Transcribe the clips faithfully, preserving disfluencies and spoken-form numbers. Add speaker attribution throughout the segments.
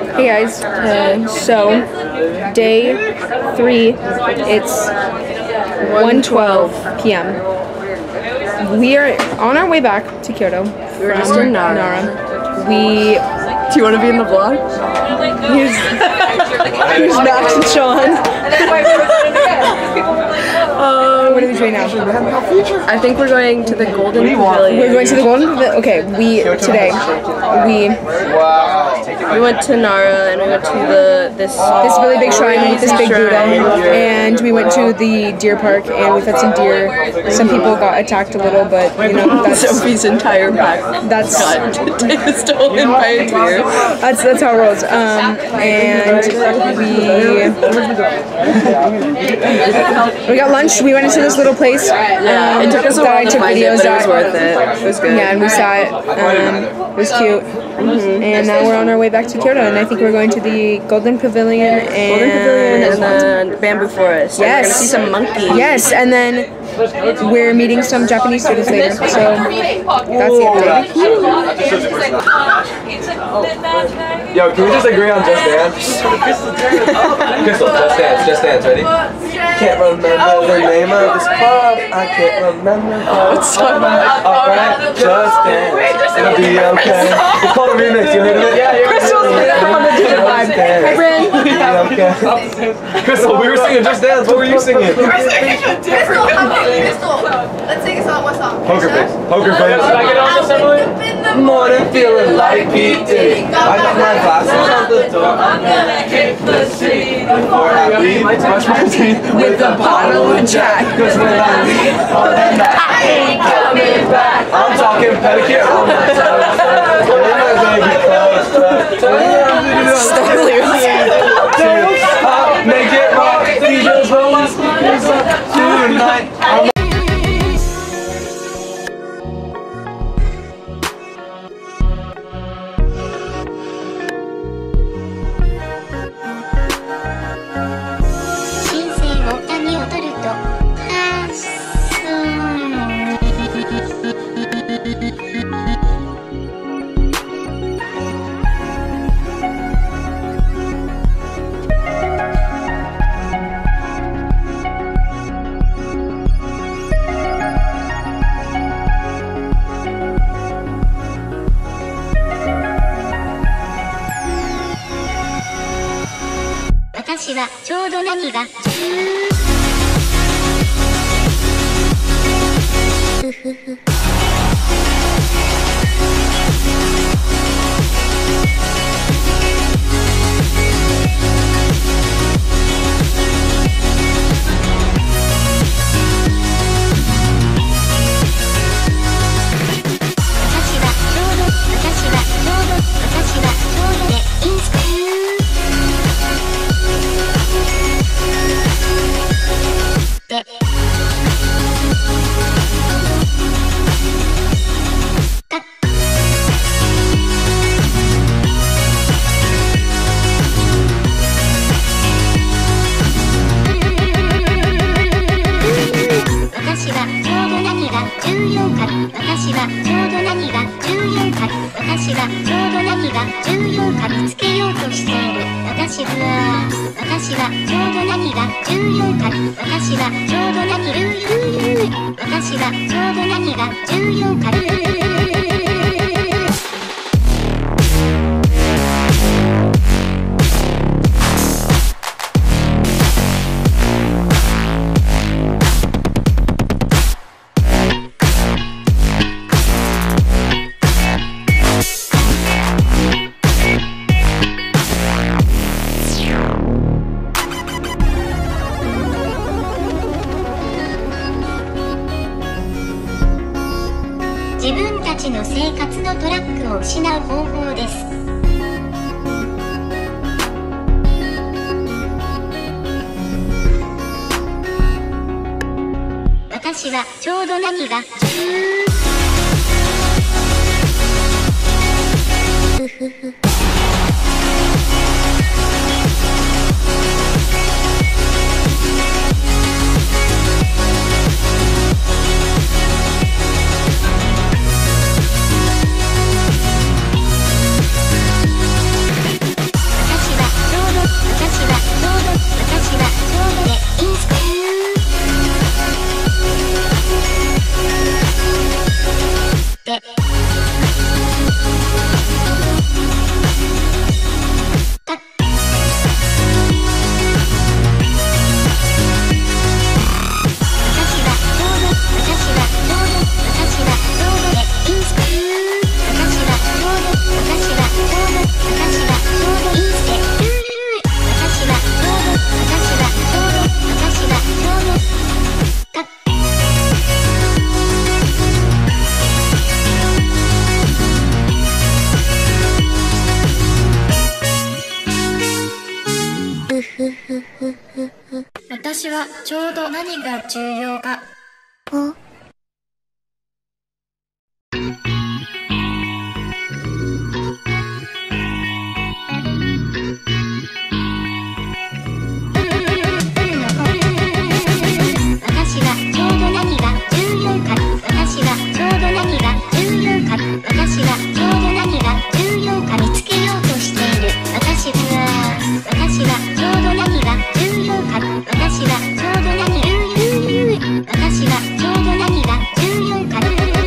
Speaker 1: Hey guys, uh, so day three, it's one twelve p m We are on our way back to Kyoto.
Speaker 2: We're just in Nara.
Speaker 1: Nara. We.
Speaker 2: Do you want to be in the vlog?
Speaker 1: Here's, here's Max and Sean. um, what are we doing now?
Speaker 2: I think we're going to the Golden Pavilion.
Speaker 1: We're going to the Golden Pavilion. Okay, we today we.
Speaker 2: We went to Nara and we went to the this
Speaker 1: this really big shrine with this big Buddha, and we went to the deer park and we fed some deer. Some people got attacked a little, but you know that's
Speaker 2: Sophie's entire back.
Speaker 1: That's
Speaker 2: got stolen by a deer.
Speaker 1: That's that's how it rolls. Um, and we we got lunch. We went into this little place.
Speaker 2: Yeah,
Speaker 1: um,
Speaker 2: it took us a
Speaker 1: that
Speaker 2: while
Speaker 1: I
Speaker 2: to
Speaker 1: took
Speaker 2: find
Speaker 1: videos
Speaker 2: it, but it was
Speaker 1: at.
Speaker 2: worth it. It was good.
Speaker 1: Yeah, and we saw it. Um, it was cute. Mm-hmm. And now we're on our way back to Kyoto, and I think we're going to the Golden Pavilion and
Speaker 2: Golden Pavilion and the Bamboo Forest.
Speaker 1: Yes.
Speaker 2: And we're gonna see some monkeys.
Speaker 1: Yes, and then we're meeting some Japanese students later. So that's the update.
Speaker 3: Yo, can we just agree on Just Dance? Crystal, Just Dance, Just Dance, ready? Can't remember the name of this club. I can't remember. What's alright, Just Dance. It'll be okay. It's called a remix. You heard of it? Yeah, you're
Speaker 1: Crystal's on the digital vibe. Hi, Bryn.
Speaker 3: Okay. Crystal, we were singing Just Dance. What were you singing?
Speaker 4: We were singing a different Crystal, let's sing a song. What song?
Speaker 3: Poker Face. Poker Face.
Speaker 4: Can I get on this, Emily?
Speaker 3: Morning feeling like P. Diddy. I got my glasses on the door. I'm gonna kick the street before I leave. Brush my teeth with a bottle of Jack. Cause when I leave, all that night, I ain't coming back. I'm talking pedicure on my toes.
Speaker 2: Stop lyrics.
Speaker 3: Make it rock. D J's rolling speakers up tonight.
Speaker 5: 私はちょうど何がふふふ自分たちの生活のトラックを失う方法です。私はちょうど何がふふふ私はちょうど私はちょうどふふふふふ。私はちょうど何が重要かを。私はちょうど何が重要か。私はちょうど何が重要か。私はちょうど何が重要か見つけようとしている。私は私はちょうど何が重要か。私はちょうど何私はちょうど何が重要か。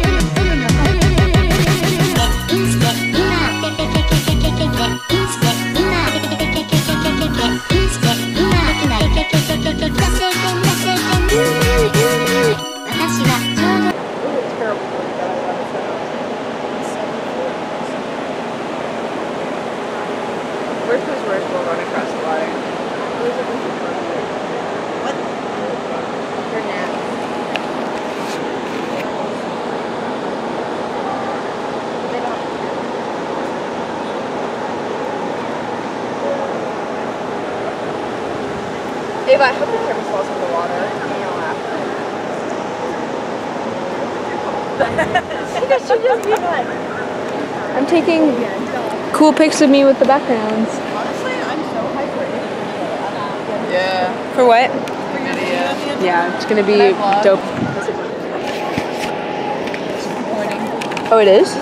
Speaker 5: インステ今テケケケケケケケインステ今テケケケケケケケケインステ今テケナテケケケケケケ聖剣だ聖剣私はちょうど
Speaker 2: Worst was worst, we'll run across the water. What? Your nap. They don't. Ava, I hope your camera falls in the water. Because she just be like.
Speaker 1: I'm taking cool pics of me with the backgrounds.
Speaker 2: Honestly, I'm so hyper. Yeah.
Speaker 1: For what?
Speaker 2: For video.
Speaker 1: Yeah, it's gonna be
Speaker 2: Can I vlog?
Speaker 1: dope. Oh, it is?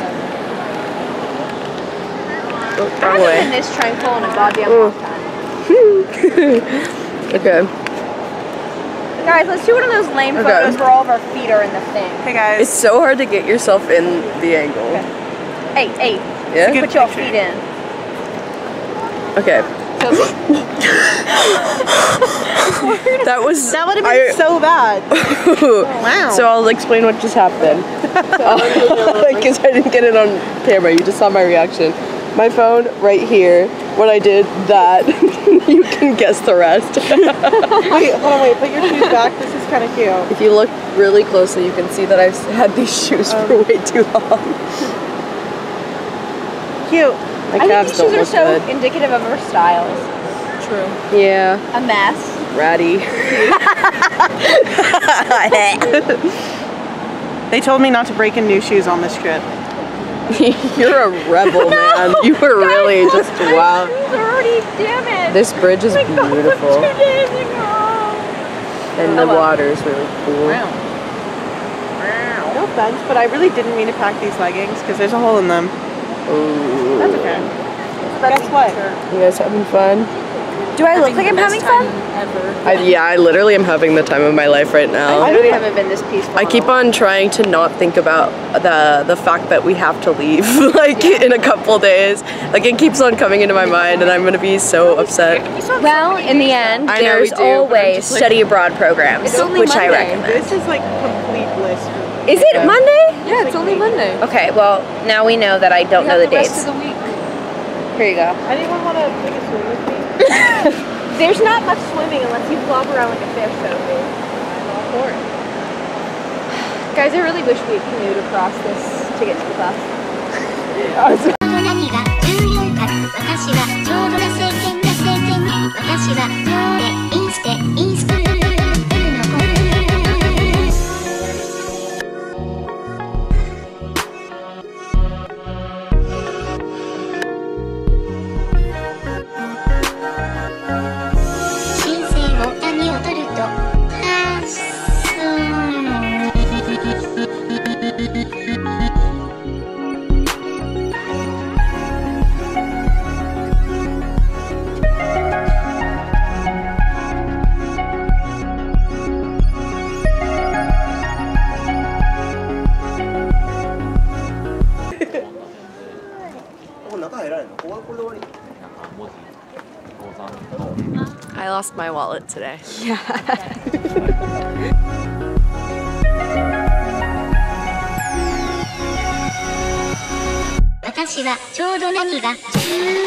Speaker 1: Oh, wrong
Speaker 2: I've
Speaker 1: way.
Speaker 2: been this tranquil in a goddamn
Speaker 1: Ooh.
Speaker 2: long time.
Speaker 1: Okay.
Speaker 2: Guys, let's do one of those lame
Speaker 1: Okay.
Speaker 2: photos where all of our feet are in the thing.
Speaker 6: Hey guys,
Speaker 1: It's so hard to get yourself in the angle.
Speaker 2: Hey, hey,
Speaker 1: Yeah?
Speaker 2: put your feet in.
Speaker 1: Okay. That was.
Speaker 6: that would have been
Speaker 1: I-
Speaker 6: so bad. Wow.
Speaker 1: So I'll explain what just happened. Because I didn't get it on camera. You just saw my reaction. My phone right here. When I did that, you can guess the rest.
Speaker 6: Wait, hold on, wait, put your shoes back. This is kind of cute.
Speaker 1: If you look really closely, you can see that I've had these shoes
Speaker 6: Um,
Speaker 1: for way too long.
Speaker 6: Cute.
Speaker 1: My
Speaker 2: I think
Speaker 1: calves
Speaker 2: these
Speaker 1: don't
Speaker 2: shoes are
Speaker 1: look
Speaker 2: so
Speaker 1: good.
Speaker 2: indicative of our styles.
Speaker 6: True.
Speaker 1: Yeah,
Speaker 2: A mess.
Speaker 1: ratty.
Speaker 6: They told me not to break in new shoes on this trip.
Speaker 1: You're a rebel, man. You were really just wow.
Speaker 2: Shoes are already damaged.
Speaker 1: This bridge is
Speaker 2: Oh my God,
Speaker 1: beautiful,
Speaker 2: two days ago.
Speaker 1: and the water is really cool.
Speaker 6: No offense, but I really didn't mean to pack these leggings because there's a hole in them.
Speaker 1: Ooh.
Speaker 6: That's okay. Guess what?
Speaker 1: You guys having fun?
Speaker 2: Do I look like I'm having fun?
Speaker 1: I, yeah, I literally am having the time of my life right
Speaker 2: I
Speaker 1: now.
Speaker 2: literally haven't been this peaceful.
Speaker 1: I keep on trying to not think about the the fact that we have to leave like in a couple days. Like it keeps on coming into my mind, and I'm gonna be so upset.
Speaker 2: Well, in the end,
Speaker 1: I know we
Speaker 2: there's
Speaker 1: do, but I'm
Speaker 2: always
Speaker 1: just like-
Speaker 2: study abroad programs,
Speaker 1: It's only
Speaker 2: which I
Speaker 1: Monday.
Speaker 2: recommend.
Speaker 6: This is like complete bliss for me.
Speaker 2: Is it
Speaker 1: Yeah.
Speaker 2: Monday?
Speaker 1: Yeah, it's only Monday.
Speaker 2: Okay, well, now we know that I don't know the, dates.
Speaker 1: the week.
Speaker 2: Here you go.
Speaker 6: Anyone want to take a swim with me?
Speaker 2: There's not much swimming unless you flop around like a fish, Sophie.
Speaker 6: I'm all for it.
Speaker 2: Guys, I really wish we had canoed across this to get to the bus.
Speaker 5: ちょうど何が重要か。私はちょうどな聖剣だ聖剣。私はちょうどインステインステの申請を谷を取ると発
Speaker 1: I lost my wallet today.
Speaker 5: 私はちょうど何が重要